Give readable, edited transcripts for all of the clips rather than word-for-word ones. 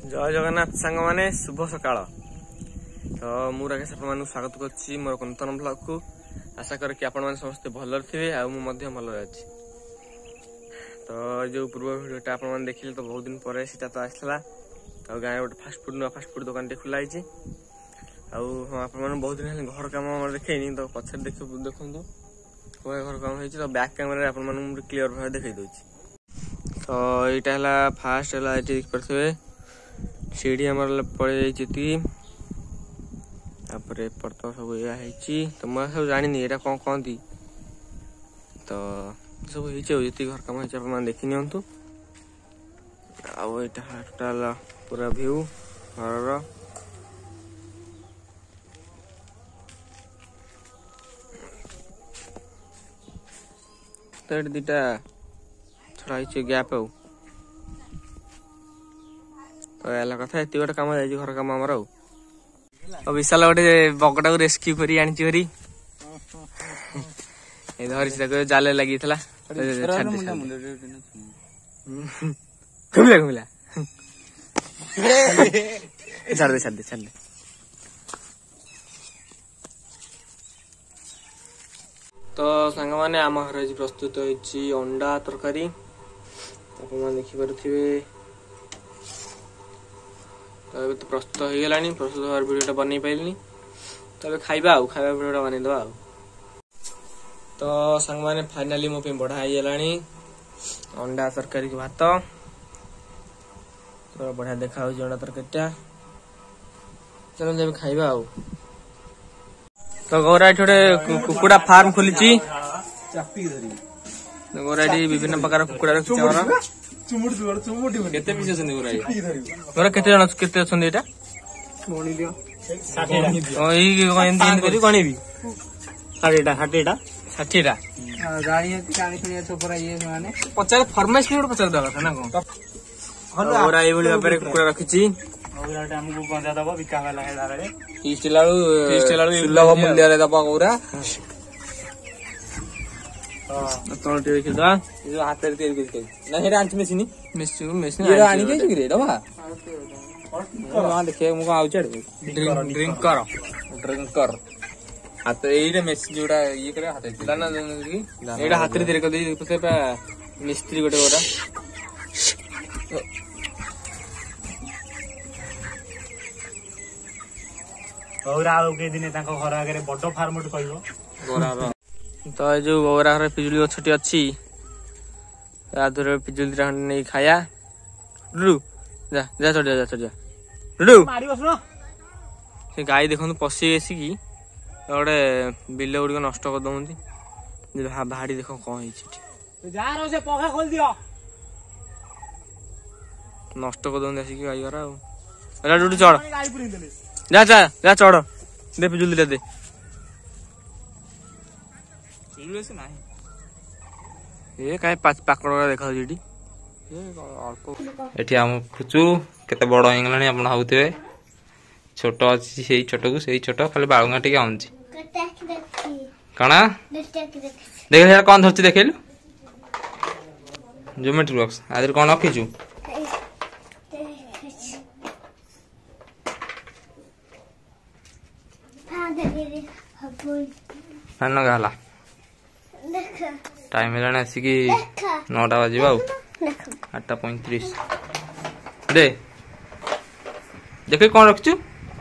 जय जगन्नाथ सांग माने शुभ सकाळ। तो मु राकेश आपन स्वागत करछि मोर नूतन ब्लॉग को। आशा कर कि आपण समस्त भल थे आ भल अच्छी। तो जो पूर्व वीडियोटा आपण देखिले तो बहुत दिन पर सीटा तो आसला तो गाँव गोटे फास्ट फूड दुकान टे खुला है। आपन बहुत दिन घर काम देखे तो पछे देखु घर काम हो तो बैक कैमेरा आपन क्लीयर भाव देखई दउछि। तो यहाँ फास्ट है देख पारे सीढ़ी आमर पड़े जाती सब यही तो मैं सब जानी यहाँ कौन कहती तो सब ये घर कम हो देखी नियंतु। आटा टोटाल पूरा व्यू घर तो ये दीटा छड़ा गैप आउ तो याला कथा एति गोटे काम जाई घर काम हमर आ विशाल गोटे बगटा को रेस्क्यू करी आनी चोरी ए धरि से जाले लागितला घुमिला छाड़ दे तो सांग माने आम घर आज प्रस्तुत होइछि अंडा तरकारी अपन देखि परथिबे। तो तो प्रस्तुत हो गला प्रस्तुत हर वीडियोटा बन पाइलनी तो खाइबा वीडियोटा बनईदे। तो सांग माने फाइनाली मो पे बढ़ा गलानी अंडा तरकारी के भात तो बढ़िया देखा अंडा तरकारीटा। चलो जब खाइबा तो गौरा गोटे कुकुड़ा फार्म खोली गौरा विभिन्न प्रकार कुकुड़ा रखी केते पीस अछन गोरा गोरा केते जण केते अछन एटा गणी दियो 60 एंदी करी गणीबी 60 टा गाड़ी कानी खणी छोपरा ये माने 50 फरमाइश में 50 दवा था ना को गौरा ए बली बारे कुकुड़ा रखिची गौराटा हमको गंजा दबा बिका वाला है दारे 30 लालू सुलभ मूल्य रे दबा गौरा तो देखि दा जो हाथ रे तेल के ना हेरा आंच मेसिन ये आनी के रे दबा हां देखे मु आउ चढ़ ड्रिंक कर हाथ एरे मेसिन जोड़ा ये करे हाथ रे ना एडा हाथ रे तेल कर दे पसे मिस्त्री गोटे गोरा गौरा के दिन घर आगे बड़ फार्म गौरा तो जो गौरा घर पिजुली गछटी अच्छी पिजुली नहीं खाया डुडू जा जा चढ़ जा डुडू से गाई देखो पशि आसिकी गोटे बिल गुड़िक नष्ट कर दौंती भाड़ी देख कौन नष्ट कर दौंती आसिक गाई घर डुडू चढ़ जा जा जा चढ़ दे पिजुली दे ये काय पाकड़ देखा एठी हम खुचु केते बड़ हो गलानी आपण हाउते छोट अछि सेही छोट को सेही छोट खाली बाळंगा टिके आउंची कणा देख हे कोन धरची देखेलु ज्योमेट्री बॉक्स आदर कोन रखिचु ना गला टाइम है आसिक 9टा बजा 8:35 दे देख कौन रखचु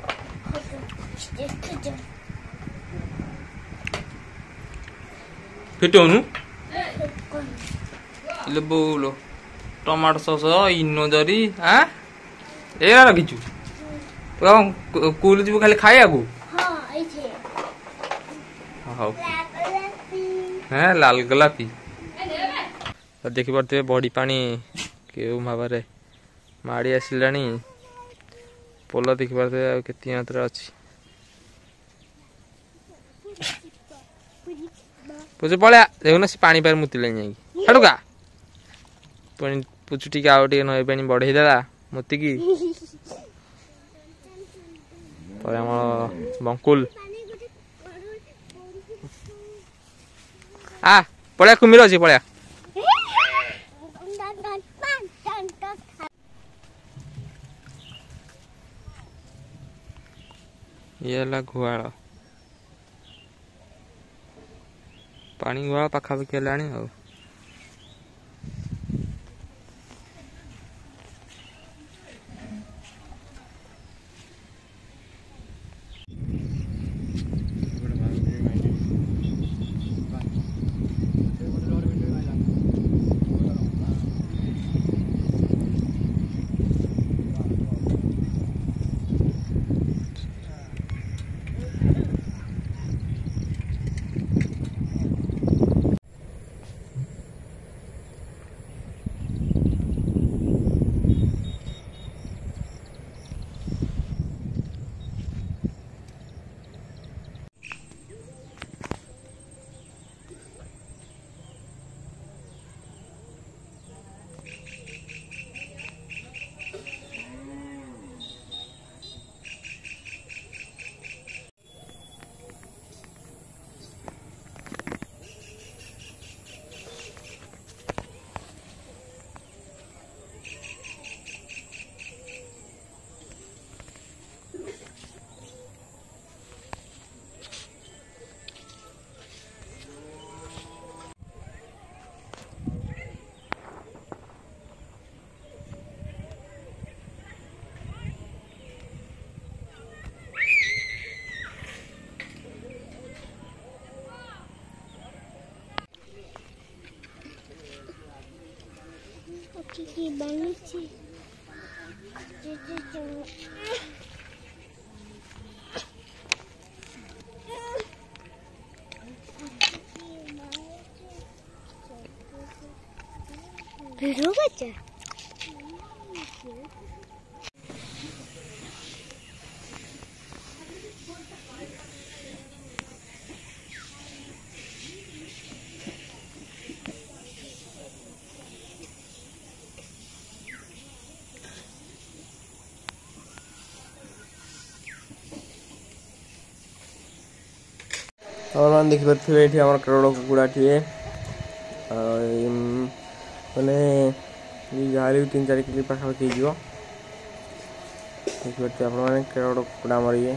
फिटोनु बोलो टमाटो सॉस इनो जरी हाँ ए रखिचु तो कूल जीव खाली खाया को हाँ लाल गोलापी देखी पारे बड़ी पानी के भाव माड़ी आसला पोल देखी पारे के मात्रा अच्छी पुचु पड़ा देखुना से पानी पार मुतिले जाका पुचु टी आउ टे नई पानी बढ़ेदेला मुतिकी बंकुल आ पड़ा कुमिर अच्छी पड़ा ये गुआल पानी गुआल पाखापाखि है। Kiki banget sih. Biru aja. आप देखिपे ये आम करोड़ कुकुड़ाटे मैंने जहाँ भी 3-4 किलो पाखापाखि देखिए आप करोड़ कुकुड़ा आमर ये